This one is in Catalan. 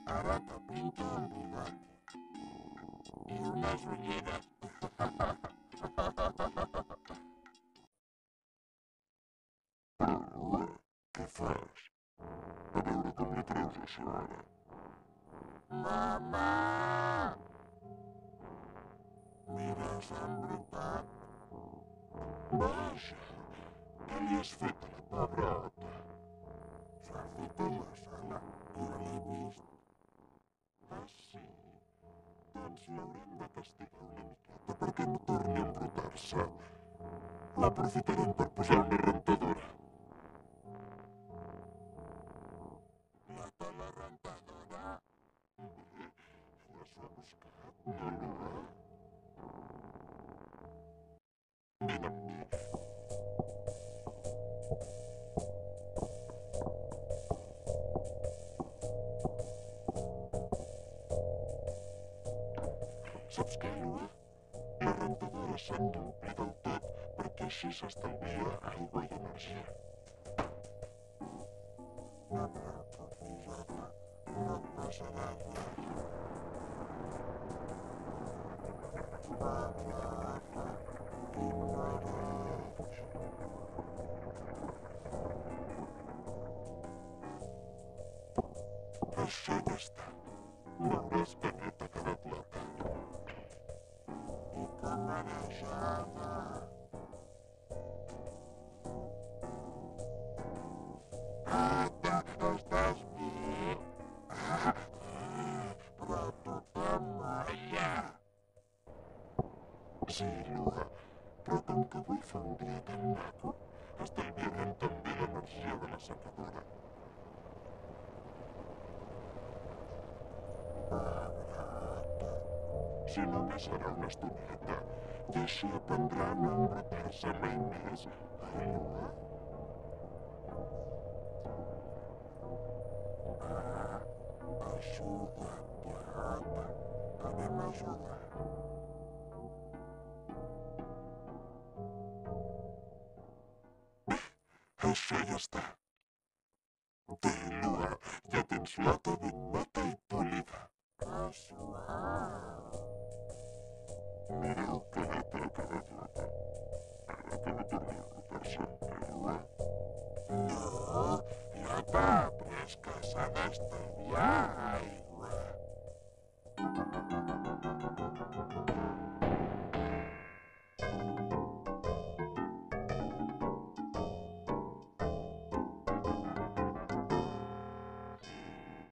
Ara te pinto un bigoti i unes ulleres. Però, què fas? A veure com li treus això ara. Mama! Mira, s'ha embrutat. Vaja, què li has fet a la pobra Ota? S'ha fet a la sala, jo l'he vist. Ah, sí? Doncs l'haurem de castigar una miqueta perquè no torni a embrutar-se. L'aprofitarem per posar una rentadora. La tala rentadora? L'has rebuscat, Malua? Vine amb mi. Saps què, Lua? La rentadora s'han d'omplir del tot perquè així s'estalvia aigua i energia. No et preocupis, Ota. No et passarà res. Pobre Ota, quin mareig. Això ja està. Veuràs que no t'ha quedat la talla. I que marejada. Ata, estàs bé? Però tu t'amolla. Sí, Lua, però com que avui fa un dia tan maco, estalviarem també l'energia de la secadora. Si només serà una estoneta, i així aprendrà a no embrutar-se mai més, Lua? Ajuda't, Ota. Anem a jugar. Això ja està. Té, Lua, ja tens l'Ota ben neta i polida. Que suau. Mireu que neta ha quedat l'Ota. Ara que no torni a embrutar-se, Lua? No, l'Ota ha après que s'ha d'estalviar